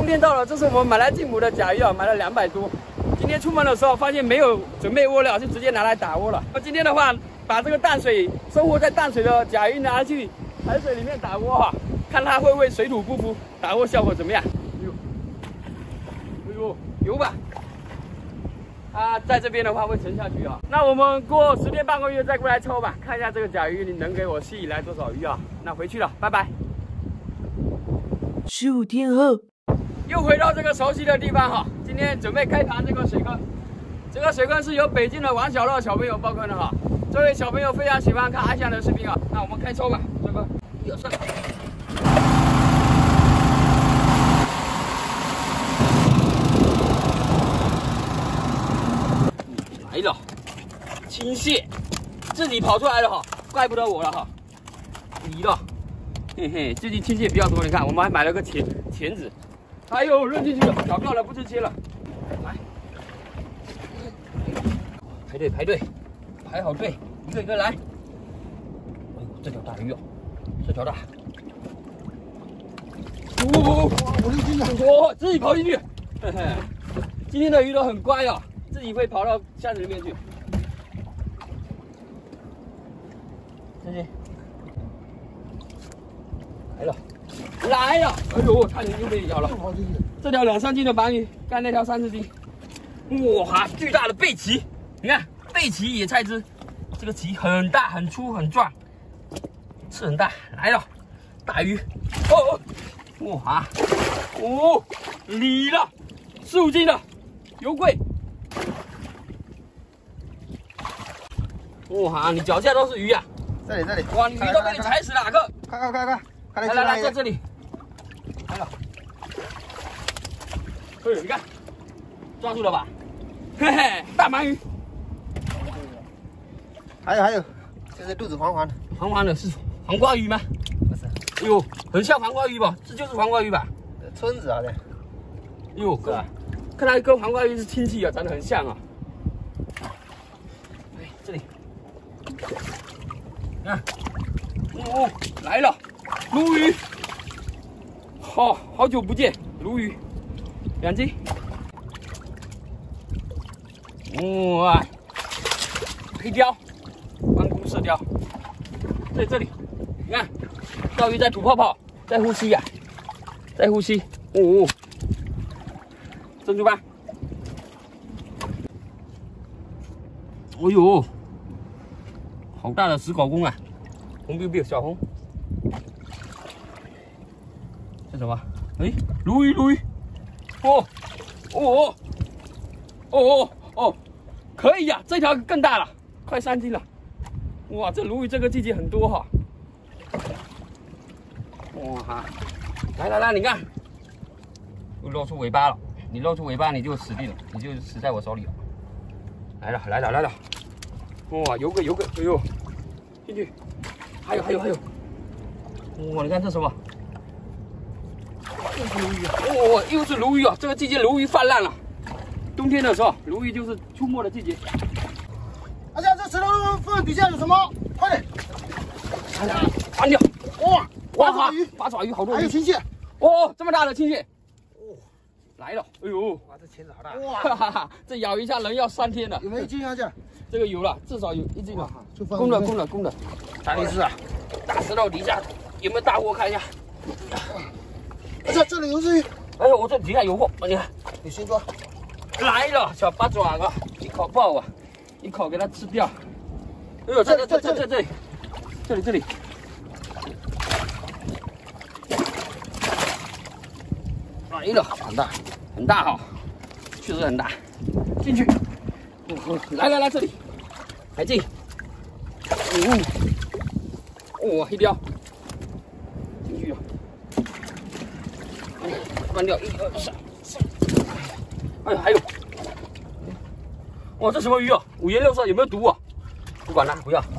冬天到了，这是我们买来进补的甲鱼啊，买了200多。今天出门的时候发现没有准备窝料，就直接拿来打窝了。那今天的话，把这个淡水生活在淡水的甲鱼拿去海水里面打窝哈，看它会不会水土不服，打窝效果怎么样？哎呦，有吧？啊，在这边的话会沉下去啊。那我们过10天半个月再过来抽吧，看一下这个甲鱼你能给我吸引来多少鱼啊？那回去了，拜拜。 15天后， 又回到这个熟悉的地方哈。今天准备开盘这个水坑，这个水坑是由北京的王小乐小朋友包坑的哈。这位小朋友非常喜欢看阿翔的视频啊。那我们开抽吧，这个1、2、3。来了，青蟹，自己跑出来了哈，怪不得我了哈，离了，嘿嘿，最近青蟹比较多，你看我们还买了个钳子，哎呦，扔进去了，找到了，不是切了，来，排队，排好队，一个一个来，哎呦，这条大鱼哦，这条大，我自己跑进去，嘿嘿，今天的鱼都很乖哦。自己会跑到箱子里面去。这些来了！哎呦，差点就被咬了。这条2、3斤的白鱼，刚那条30斤。哇，巨大的贝鳍！你看贝鳍野菜汁，这个鳍很大、很粗、很壮，刺很大。来了，大鱼！哇，离了，4、5斤的油桂。哇，你脚下都是鱼啊！ 这里， 哇，你鱼都被你踩死了，哥！ 快来，在这里，来了。哎，你看，抓住了吧？嘿嘿，大鳗鱼。 还有，这是肚子黄黄的， 黄黄的是黄瓜鱼吗？ 不是。 哎呦，很像黄瓜鱼吧？这就是黄瓜鱼吧？ 村子好像。 哎呦，哥，看来跟黄瓜鱼是亲戚啊，长得很像啊。哎，这里。看，来了，鲈鱼，好久不见，鲈鱼，2斤，哇，黑鲷，关公射雕，在这里，你看，钓鱼在吐泡泡，在呼吸呀，在呼吸，珍珠斑，哎呦。好大的石狗公啊，红 biu 小红，这什么？哎，鲈鱼，可以呀，这条更大了，快3斤了。哇，这鲈鱼这个季节很多哈。哇，来，你看，又露出尾巴了。你露出尾巴你就死定了，你就死在我手里了。来了。哇，有个，哎呦，进去，还有，哇，你看这什么？又是鲈鱼啊！又是鲈鱼啊！这个季节鲈鱼泛滥了，冬天的时候鲈鱼就是出没的季节。 阿翔，这石头缝底下有什么？快点！ 翻掉！ 哇， 八爪鱼好多鱼， 还有青蟹！ 这么大的青蟹！来了！哎呦， 哇，这钳子好大！ 哇，这咬一下人要3天了。 有没有1斤啊？ 这个有了，至少有1斤了。 公的。大力士啊，大石头底下有没有大货？看一下。 这里有只鱼。 哎呦，我这底下有货，你看。 你先抓。 来了，小八爪啊，一口爆啊，一口给它吃掉。哎呦，这里。来了，很大哈，确实很大。进去。来，这里，海进。黑鲷，进去了。关掉，1、2、3。哎，还有。哇，这什么鱼啊？五颜六色，有没有毒啊？不管它，不要。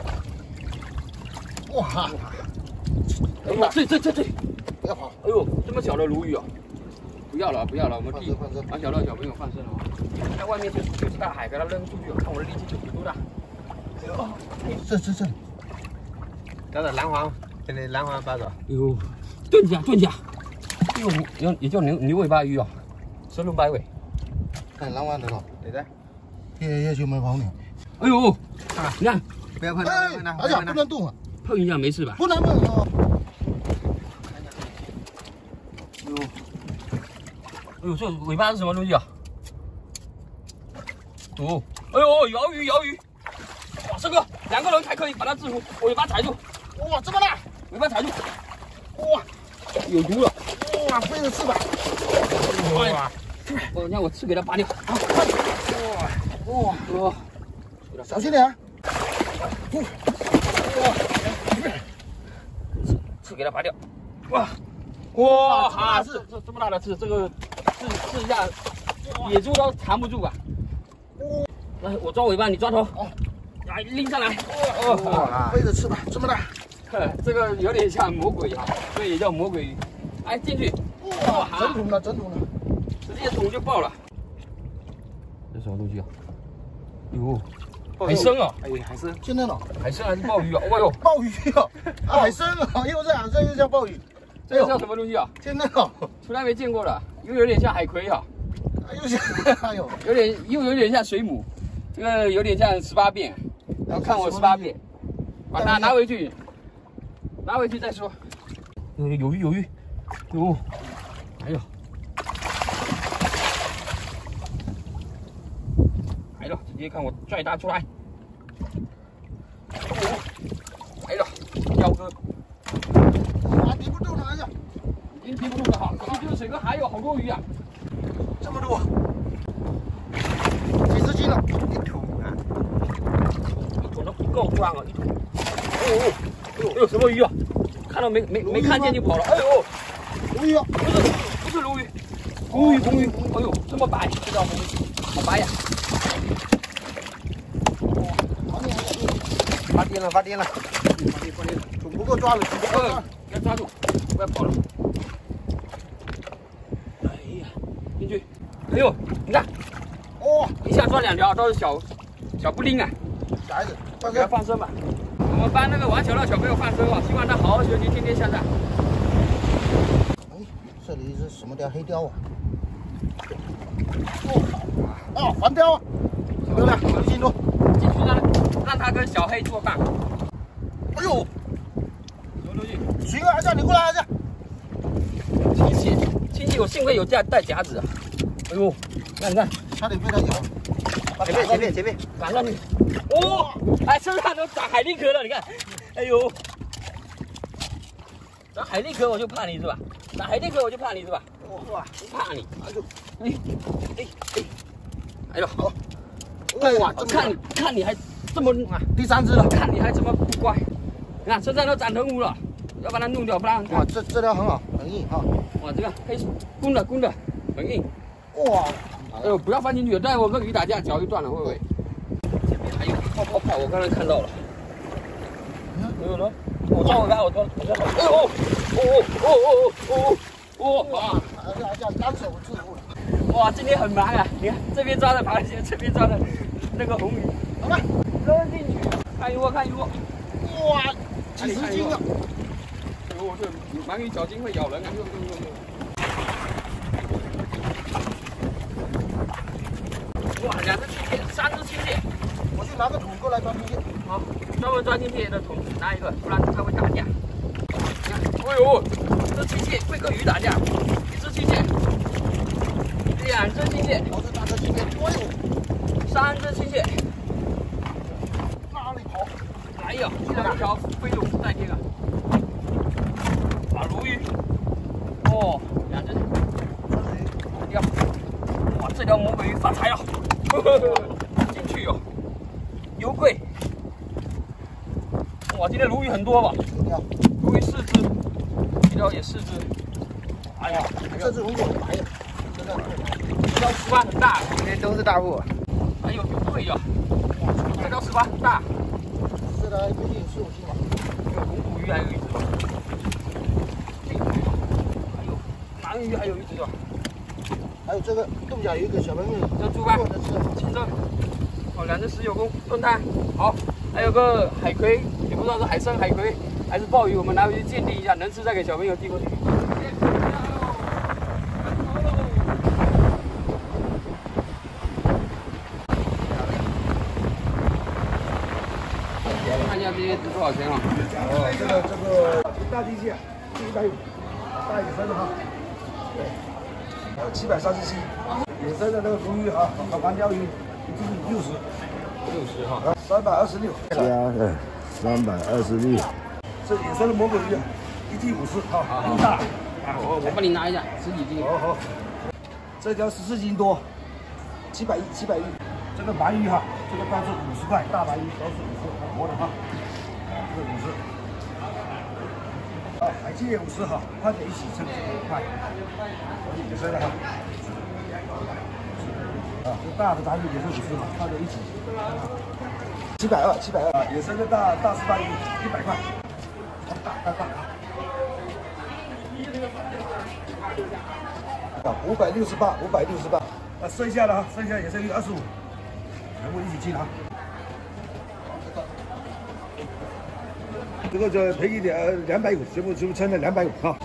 哇！ 这， 不要跑！ 哎呦，这么小的鲈鱼啊！不要了，我们替把小乐小朋友放生了啊！在外面就是大海，给它扔出去，看我的力气有多大。 这里，这是蓝黄八爪。 哎呦，炖甲， 也叫牛尾巴鱼啊，神龙摆尾。 看浪湾的了，对的。也就没跑呢。 哎呦，你看， 不要碰它， 而且不能动啊， 碰一下没事吧？ 不能碰啊。 哎呦，这尾巴是什么东西啊？哦，哎呦，鳐鱼，哇，这个2个人才可以把它制服，尾巴踩住， 哇，这么大， 尾巴踩住， 哇， 有毒了， 哇，飞着翅膀， 哇，让我刺给它拔掉，啊，哇， 小心点， 刺给它拔掉，哇，哈，这么大的刺，这个刺一下，野猪都藏不住吧？来，我抓尾巴，你抓头，来拎上来， 哇，飞着翅膀这么大， 这个有点像魔鬼哈，所以也叫魔鬼鱼。哎，进去， 哇，整桶了， 直接桶就爆了。这什么东西啊？哟，海参啊！ 哎，海参， 现在呢？ 海参还是鲍鱼啊？哦呦， 鲍鱼啊，海参啊，又是海参又叫鲍鱼， 这个叫什么东西啊？ 现在呢？ 从来没见过的，又有点像海葵啊， 又像，哎呦， 有点像水母，这个有点像18变，然后看我18变，把它拿回去再说。有鱼，哟，哎呦，来了，直接看我拽它出来，来了，彪哥， 哇，敌不住了，哎呀， 已经敌不住了哈，可是这个水沟还有好多鱼啊， 这么多，几十斤了， 一桶啊， 一桶都不够装啊，一桶，哎呦，什么鱼啊？看到没看见就跑了，哎呦， 鲈鱼啊， 不是鲈鱼，红鱼，哎呦，这么白，这叫红鱼，好白呀！ 发癫了， 总不够抓了， 要抓住，不要跑了。哎呀，进去，哎呦，你看， 哇， 一下抓2条都是小布丁啊， 小孩子， 给它放生吧。我们班那个玩球的小朋友放生啊，希望他好好学习，天天向上。 哎，这里是什么雕？黑雕啊！黄雕啊！对不对？1斤多。 进去让他跟小黑作伴。 哎呦， 什么东西？ 徐哥，儿子，你过来，儿子。 亲戚，我幸亏有带夹子啊。哎呦，你看， 差点被他咬。 前面， 赶上去。哦，哎，身上都长海蛎壳了，你看。哎呦，长海蛎壳我就怕你是吧？长海蛎壳我就怕你是吧？哇，不怕你。哎呦，好。哇，看你还这么第3只了， 看你还这么不乖。你看身上都长藤污了，要把它弄掉，不然哇，这条很好，很硬哈。 哇，这个黑公的，很硬。 哇， 哎呦，不要放进去，待会我跟鱼打架，脚就断了，会不会？前面还有泡，我刚才看到了。有呢，我抓，哇！ 单手制服了。 哇，今天很忙啊！你看这边抓的螃蟹，这边抓的那个红鱼， 好吧， 扔进去，看一窝。 哇，几十斤啊！ 哎呦，这鳗鱼脚筋会咬人啊！哇，2只青蟹，3只青蟹， 我去拿个桶过来装青蟹。 好，专门抓青蟹的桶拿一个，不然它会打架。你看，哎呦，这青蟹会跟鱼打架，1只青蟹，2只青蟹， 我是大只青蟹，哎呦 ，3只青蟹， 哪里跑？ 哎呀，2条飞龙在天啊！鲈鱼，哦，2只，哇，这条魔鬼鱼发财了，进去哟，油贵。哇，今天鲈鱼很多吧？鲈鱼4只，这条也4只。哎呀， 这只红果白的，真的。 这条18很大， 今天都是大货。 哎呦，有贵呀！这条18很大。 这条估计15斤吧。 这个红骨鱼还有1只吧？还有鳗鱼还有1只吧？ 还有这个洞角有一个小朋友， 这猪吧，清蒸。哦，2只石油公炖汤，好。还有个海葵，也不知道是海参、海葵还是鲍鱼，我们拿回去鉴定一下，能吃再给小朋友递过去。 叶子多少钱啊？ 哦，这个大地蟹150，大野生的哈，对，737，野生的那个鲈鱼哈，黄鲷鱼1斤60哈，326 加326， 这野生的魔鬼鱼1斤50哈，更大。 我帮你拿一下，10几斤。 好，这条14斤多，710。这个白鱼哈，这个都是50块，大白鱼都是50，活的哈，这个50。啊，海鸡也50哈，快点一起称5块，野生的哈。啊，这大的白鱼也是50哈，快点一起。720，野生的大石斑鱼100块，大啊，568，啊，剩下的野生鱼25，全部一起进啊。这个就便宜点，250，全部称了250哈。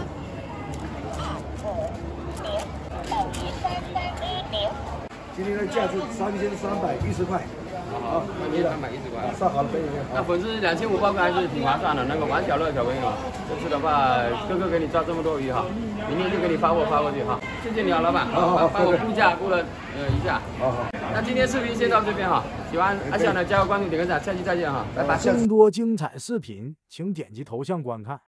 今天的价是3310块。 好，3310块。 上好了，可以。 那粉是2500块还是挺划算的。那个玩小乐的小朋友，这次的话，哥哥给你抓这么多鱼哈，明天就给你发货过去哈。谢谢你啊，老板。 好， 帮我估价估了一下。 好。 那今天视频先到这边哈，喜欢阿翔的加个关注，点个赞，下期再见哈，拜拜。 更多精彩视频，请点击头像观看。